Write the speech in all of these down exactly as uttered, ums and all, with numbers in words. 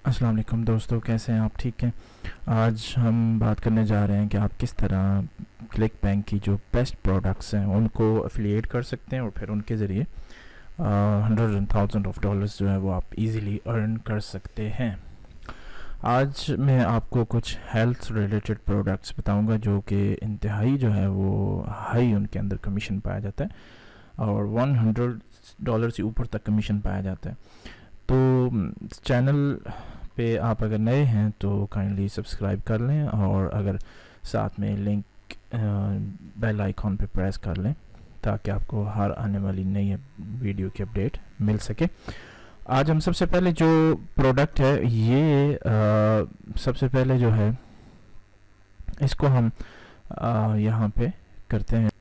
अस्सलाम वालेकुम दोस्तों, कैसे हैं आप? ठीक हैं। आज हम बात करने जा रहे हैं कि आप किस तरह क्लिक बैंक की जो बेस्ट प्रोडक्ट्स हैं उनको एफिलिएट कर सकते हैं और फिर उनके ज़रिए hundred and thousand of dollars जो है वो आप इजीली अर्न कर सकते हैं। आज मैं आपको कुछ हेल्थ रिलेटेड प्रोडक्ट्स बताऊंगा जो कि इंतहाई जो है वो हाई उनके अंदर कमीशन पाया जाता है और हंड्रेड डॉलर से ऊपर तक कमीशन पाया जाता है। तो चैनल पे आप अगर नए हैं तो काइंडली सब्सक्राइब कर लें और अगर साथ में लिंक बेल आइकॉन पे प्रेस कर लें ताकि आपको हर आने वाली नई वीडियो की अपडेट मिल सके। आज हम सबसे पहले जो प्रोडक्ट है ये आ, सबसे पहले जो है इसको हम यहाँ पे करते हैं।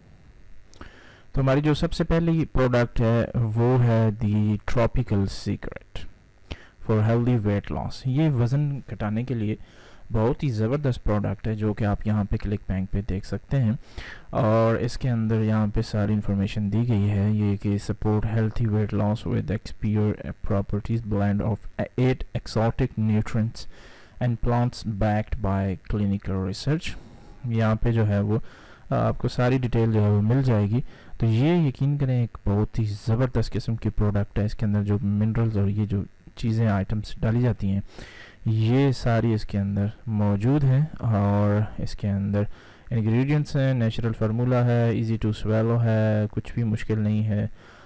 तो हमारी जो सबसे पहली प्रोडक्ट है वो है the tropical secret for healthy weight loss. ये वज़न घटाने के लिए बहुत ही ज़बरदस्त प्रोडक्ट है जो कि आप यहाँ पे क्लिक बैंक पे देख सकते हैं और इसके अंदर यहाँ पे सारी इन्फॉर्मेशन दी गई है। ये कि support healthy weight loss with superior properties blend of eight exotic nutrients and plants backed by clinical research. यहाँ पे जो है वो आपको सारी डिटेल जो है वो मिल जाएगी। तो ये यकीन करें एक बहुत ही ज़बरदस्त किस्म की प्रोडक्ट है। इसके अंदर जो मिनरल्स और ये जो चीज़ें आइटम्स डाली जाती हैं ये सारी इसके अंदर मौजूद हैं और इसके अंदर इंग्रेडिएंट्स हैं, नेचुरल फार्मूला है, इजी टू स्वेलो है, कुछ भी मुश्किल नहीं है।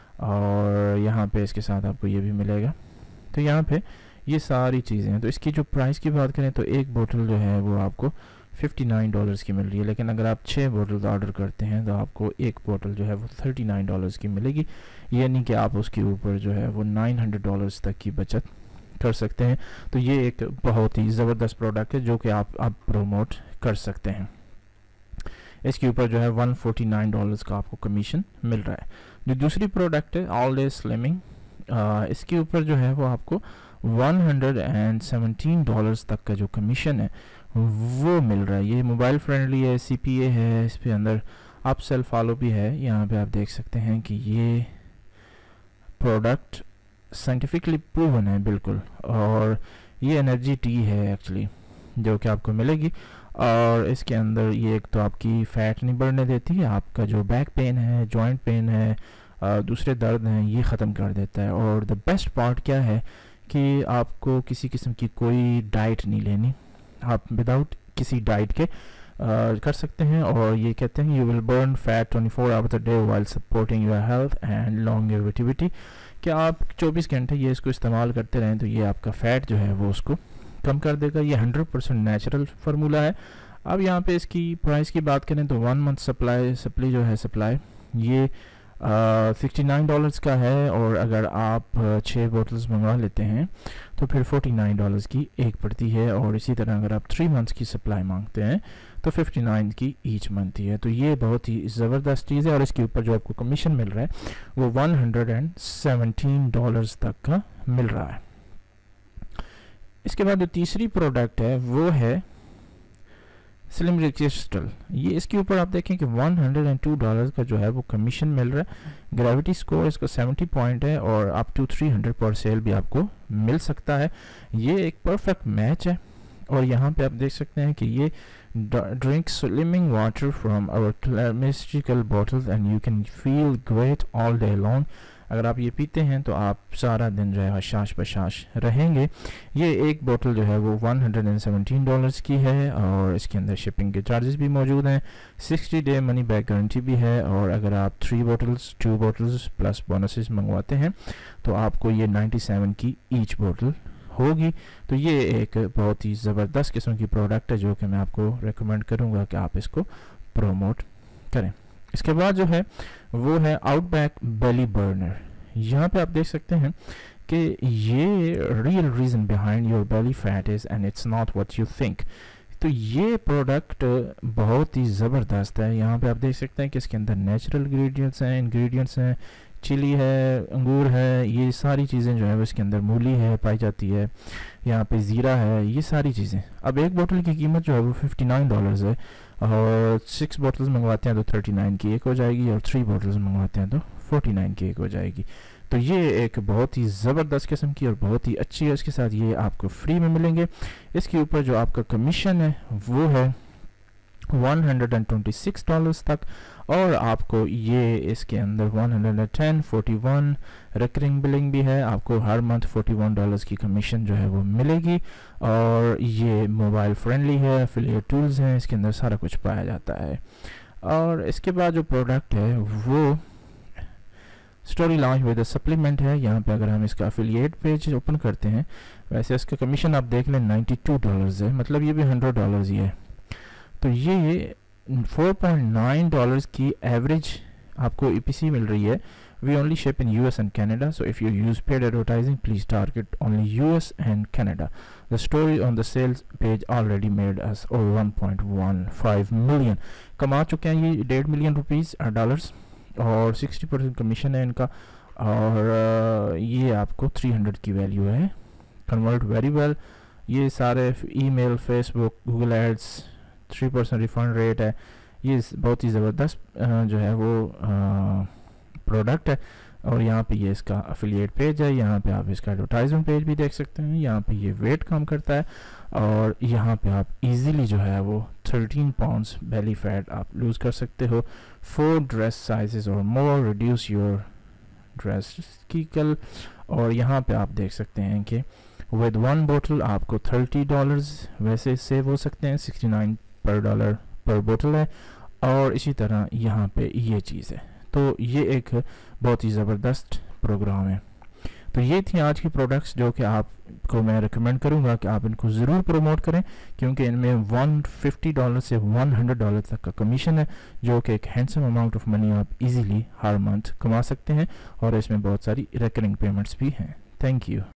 और यहाँ पे इसके साथ आपको ये भी मिलेगा। तो यहाँ पे ये सारी चीज़ें हैं। तो इसकी जो प्राइस की बात करें तो एक बोतल जो है वो आपको फिफ्टी नाइन डॉलर्स की मिल रही है, लेकिन अगर आप छः बोतल ऑर्डर करते हैं तो आपको एक बोतल जो है वो थर्टी नाइन डॉलर्स की मिलेगी। यानी कि आप उसके ऊपर जो है वो नाइन हंड्रेड डॉलर्स तक की बचत कर सकते हैं। तो ये एक बहुत ही ज़बरदस्त प्रोडक्ट है जो कि आप आप प्रमोट कर सकते हैं। इसके ऊपर जो है वन फोर्टी नाइन डॉलर्स का आपको कमीशन मिल रहा है। जो दूसरी प्रोडक्ट है ऑल डे स्लिमिंग, इसके ऊपर जो है वो आपको वन हंड्रेड सेवनटीन डॉलर्स तक का जो कमीशन है वो मिल रहा है। ये मोबाइल फ्रेंडली है, सी पी ए है, इस पे अंदर आप सेल्फ फॉलो भी है। यहाँ पे आप देख सकते हैं कि ये प्रोडक्ट साइंटिफिकली प्रूवन है बिल्कुल, और ये एनर्जी टी है एक्चुअली जो कि आपको मिलेगी। और इसके अंदर ये एक तो आपकी फ़ैट नहीं बढ़ने देती है, आपका जो बैक पेन है, जॉइंट पेन है, आ, दूसरे दर्द हैं, ये ख़त्म कर देता है। और द बेस्ट पार्ट क्या है कि आपको किसी किस्म की कोई डाइट नहीं लेनी, आप विदाउट किसी डाइट के आ, कर सकते हैं। और ये कहते हैं you will burn fat twenty four hours a day while supporting your health and longevity. कि आप चौबीस घंटे ये इसको इस्तेमाल करते रहें तो ये आपका फ़ैट जो है वो उसको कम कर देगा। ये हंड्रेड परसेंट नेचुरल फार्मूला है। अब यहाँ पे इसकी प्राइस की बात करें तो वन मंथ सप्लाई सप्लाई जो है सप्लाई ये सिक्सटी नाइन डॉलर्स का है, और अगर आप छः बोतल्स मंगवा लेते हैं तो फिर फोर्टी नाइन डॉलर्स की एक पड़ती है। और इसी तरह अगर आप थ्री मंथ्स की सप्लाई मांगते हैं तो फिफ्टी नाइन की ईच मंथ ही है। तो ये बहुत ही ज़बरदस्त चीज़ है और इसके ऊपर जो आपको कमीशन मिल रहा है वो वन हंड्रेड सेवनटीन डॉलर्स तक का मिल रहा है। इसके बाद जो तीसरी प्रोडक्ट है वो है स्लिम क्रिस्टल। ये इसके ऊपर आप देखें कि वन हंड्रेड टू डॉलर्स का जो है वो कमीशन मिल रहा है। ग्रेविटी स्कोर इसका सेवेंटी पॉइंट है और up to three hundred per sale भी आपको मिल सकता है। ये एक परफेक्ट मैच है। और यहाँ पे आप देख सकते हैं कि ये drink slimming water from our केमिस्ट्रिकल bottles and you can feel great all day long. अगर आप ये पीते हैं तो आप सारा दिन जो है शाश बशाश रहेंगे। ये एक बोतल जो है वो वन हंड्रेड सेवनटीन डॉलर्स की है और इसके अंदर शिपिंग के चार्जेस भी मौजूद हैं। Sixty day money back guarantee भी है। और अगर आप three bottles two bottles plus bonuses मंगवाते हैं तो आपको ये नाइन्टी सेवन की ईच बोतल होगी। तो ये एक बहुत ही ज़बरदस्त किस्म की प्रोडक्ट है जो कि मैं आपको रेकमेंड करूँगा कि आप इसको प्रोमोट करें। इसके बाद जो है वो है आउटबैक बेली बर्नर। यहाँ पे आप देख सकते हैं कि ये real reason behind your belly fat is and it's not what you think. तो ये प्रोडक्ट बहुत ही ज़बरदस्त है। यहाँ पे आप देख सकते हैं कि इसके अंदर नेचुरल इंग्रेडिएंट्स हैं इंग्रेडिएंट्स हैं चिली है, अंगूर है, ये सारी चीज़ें जो है वो इसके अंदर मूली है पाई जाती है, यहाँ पे ज़ीरा है, ये सारी चीज़ें। अब एक बोतल की कीमत जो है वो फिफ्टी नाइन डॉलर्स है और सिक्स बोतल्स मंगवाते हैं तो थर्टी नाइन की एक हो जाएगी और थ्री बोतल्स मंगवाते हैं तो फोर्टी नाइन की एक हो जाएगी। तो ये एक बहुत ही ज़बरदस्त किस्म की और बहुत ही अच्छी है, इसके साथ ये आपको फ्री में मिलेंगे। इसके ऊपर जो आपका कमीशन है वो है one hundred twenty six dollars तक, और आपको ये इसके अंदर one hundred ten, forty one recurring billing भी है। आपको हर मंथ फोर्टी वन डॉलर्स की कमीशन जो है वो मिलेगी, और ये मोबाइल फ्रेंडली है, एफिलिएट टूल्स हैं, इसके अंदर सारा कुछ पाया जाता है। और इसके बाद जो प्रोडक्ट है वो स्टोरी लॉन्च विद सप्लीमेंट है। यहाँ पे अगर हम इसका एफिलिएट पेज ओपन करते हैं, वैसे इसका कमीशन आप देख लें नाइन्टी टू डॉलर्स है, मतलब ये भी हंड्रेड डॉलर्स ही है। तो ये फोर पॉइंट नाइन डॉलर्स की एवरेज आपको ईपीसी मिल रही है। We only ship in US and Canada, so if you use paid advertising please target only US and Canada. The story on the sales page already made us over one point one five million. कमा चुके हैं ये डेढ़ million rupees dollars, और sixty percent commission है इनका, और ये आपको थ्री हंड्रेड की वैल्यू है। Convert very well. ये सारे email, Facebook, Google ads, three percent refund rate है। ये बहुत ही ज़बरदस्त जो है वो प्रोडक्ट है। और यहाँ पे ये इसका अफिलिएट पेज है, यहाँ पे आप इसका एडवर्टाइजमेंट पेज भी देख सकते हैं। यहाँ पे ये वेट काम करता है, और यहाँ पे आप इजीली जो है वो थर्टीन पाउंड्स बेली फैट आप लूज़ कर सकते हो। फोर ड्रेस साइजेस और मोर रिड्यूस योर ड्रेस की कल। और यहाँ पे आप देख सकते हैं कि विद वन बोतल आपको थर्टी डॉलर्स वैसे सेव हो सकते हैं, सिक्सटी नाइन पर डॉलर पर बोतल है। और इसी तरह यहाँ पे ये चीज़ है। तो ये एक बहुत ही ज़बरदस्त प्रोग्राम है। तो ये थी आज की प्रोडक्ट्स जो कि आपको मैं रिकमेंड करूँगा कि आप इनको ज़रूर प्रमोट करें, क्योंकि इनमें वन फिफ्टी डॉलर से वन हंड्रेड डॉलर तक का कमीशन है, जो कि एक हैंडसम अमाउंट ऑफ मनी आप इजीली हर मंथ कमा सकते हैं, और इसमें बहुत सारी रिकरिंग पेमेंट्स भी हैं। Thank you.